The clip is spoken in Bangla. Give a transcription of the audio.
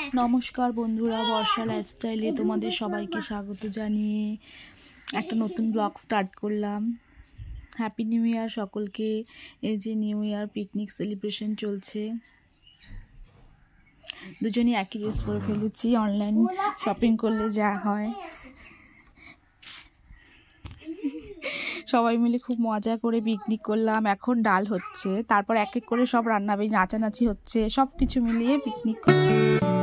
নমস্কার বন্ধুরা, বর্ষা লাইফস্টাইলে তোমাদের সবাইকে স্বাগত জানিয়ে একটা নতুন ব্লগ স্টার্ট করলাম। হ্যাপি নিউ ইয়ার সকলকে। এই যে নিউ ইয়ার পিকনিক সেলিব্রেশন চলছে, দুজনই একই ড্রেস পরে ফেলেছি। অনলাইন শপিং করলে যা হয়, সবাই মিলে খুব মজা করে পিকনিক করলাম। এখন ডাল হচ্ছে, তারপর এক এক করে সব রান্নাবাড়ি নাচানাচি হচ্ছে, সব কিছু মিলিয়ে পিকনিক করছি।